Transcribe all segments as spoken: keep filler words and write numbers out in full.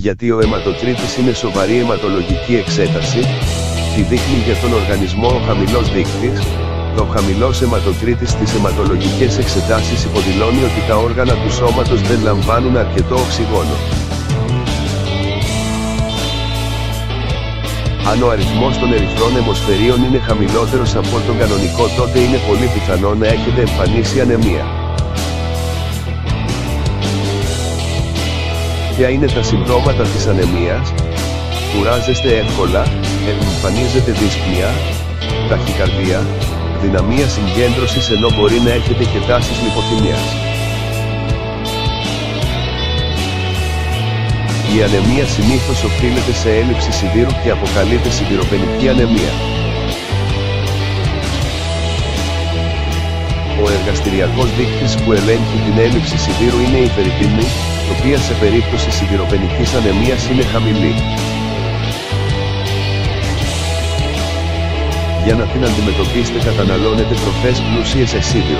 Γιατί ο αιματοτρίτης είναι σοβαρή αιματολογική εξέταση, τι δείχνει για τον οργανισμό ο χαμηλός δείκτης? Ο χαμηλός αιματοτρίτης στις αιματολογικές εξετάσεις υποδηλώνει ότι τα όργανα του σώματος δεν λαμβάνουν αρκετό οξυγόνο. Αν ο αριθμός των ερυθρών αιμοσφαιρίων είναι χαμηλότερος από τον κανονικό, τότε είναι πολύ πιθανό να έχετε εμφανίσει ανεμία. Ποια είναι τα συμπτώματα της ανεμίας? Κουράζεστε εύκολα, εμφανίζεται δύσπνοια, ταχυκαρδία, δυναμία συγκέντρωσης, ενώ μπορεί να έχετε και τάσεις λιποθυμίας. Η ανεμία συνήθως οφείλεται σε έλλειψη σιδήρου και αποκαλείται σιδηροπενική ανεμία. Ο εργαστηριακός δείκτης που ελέγχει την έλλειψη σιδήρου είναι η φερριτίνη, η οποία σε περίπτωση σιδηροπενικής ανεμίας είναι χαμηλή. Για να την αντιμετωπίσετε, καταναλώνετε τροφές πλούσιες σε σίδηρο.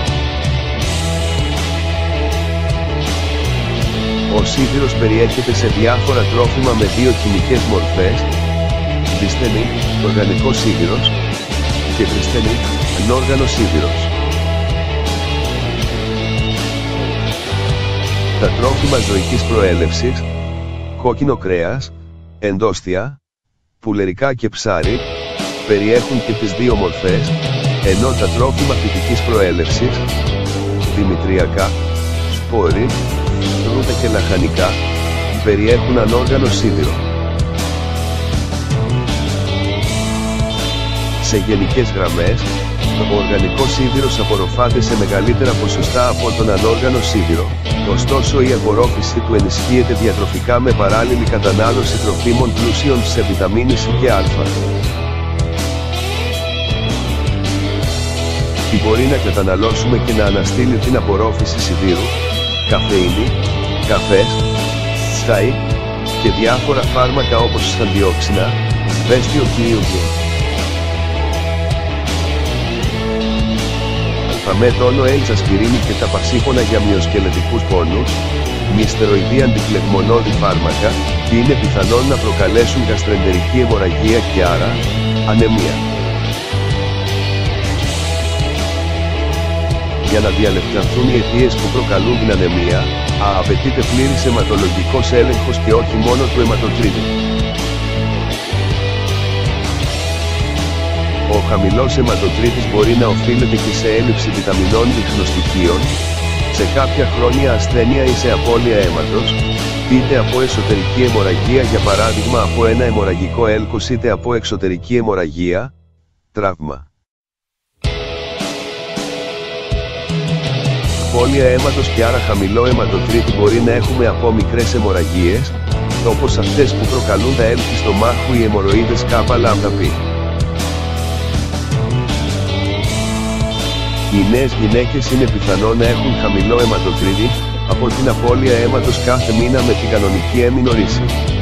Ο σίδηρος περιέχεται σε διάφορα τρόφιμα με δύο χημικές μορφές, δυσθενή, οργανικό σίδηρος, και τρισθενή, ανόργανο σίδηρος. Τα τρόφιμα ζωικής προέλευσης, κόκκινο κρέας, εντόστια, πουλερικά και ψάρι, περιέχουν και τις δύο μορφές, ενώ τα τρόφιμα φυτικής προέλευσης, δημητριακά, σπόρι, φρούτα και λαχανικά, περιέχουν ανόργανο σίδηρο. Σε γενικές γραμμές, το οργανικό σίδηρος απορροφάται σε μεγαλύτερα ποσοστά από τον ανόργανο σίδηρο, ωστόσο η απορρόφηση του ενισχύεται διατροφικά με παράλληλη κατανάλωση τροφίμων πλούσιων σε βιταμίνη C και Α. Τι μπορεί να καταναλώσουμε και να αναστείλει την απορρόφηση σιδήρου? Καφεΐνη, καφές, τσάι και διάφορα φάρμακα όπως αντιόξινα, βέστιο κλίουγιο. Αλφαμέτονο H ασπιρίνη και τα πασίπονα για μυοσκελετικούς πόνους, μη στεροειδή αντιφλεγμονώδη φάρμακα, είναι πιθανόν να προκαλέσουν γαστρεντερική αιμορραγία και άρα, ανεμία. Για να διαλευκανθούν οι αιτίες που προκαλούν την ανεμία, απαιτείται πλήρης αιματολογικός έλεγχος και όχι μόνο του αιματοτρίτη. Ο χαμηλός αιματοτρίτης μπορεί να οφείλεται και σε έλλειψη βιταμινών λιχνοστοιχείων, σε κάποια χρόνια ασθένεια ή σε απώλεια αίματος, είτε από εσωτερική αιμορραγία, για παράδειγμα από ένα αιμορραγικό έλκος, είτε από εξωτερική αιμορραγία, τραύμα. Απώλεια αίματος και άρα χαμηλό αιματοτρίτη μπορεί να έχουμε από μικρές αιμορραγίες, όπως αυτές που προκαλούν τα έλκη στομάχου ή αιμορροίδες κάπα λάμδα πι. Οι νέες γυναίκες είναι πιθανό να έχουν χαμηλό αιματοτρίτη, από την απώλεια αίματος κάθε μήνα με την κανονική εμινορρήση.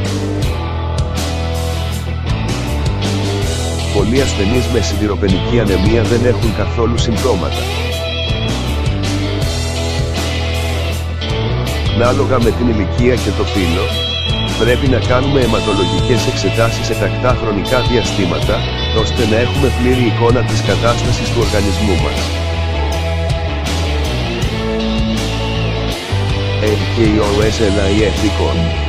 Πολλοί ασθενείς με σιδηροπενική ανεμία δεν έχουν καθόλου συμπτώματα. Ανάλογα με την ηλικία και το φύλο, πρέπει να κάνουμε αιματολογικές εξετάσεις σε τακτά χρονικά διαστήματα, ώστε να έχουμε πλήρη εικόνα της κατάστασης του οργανισμού μας. L K O S L I F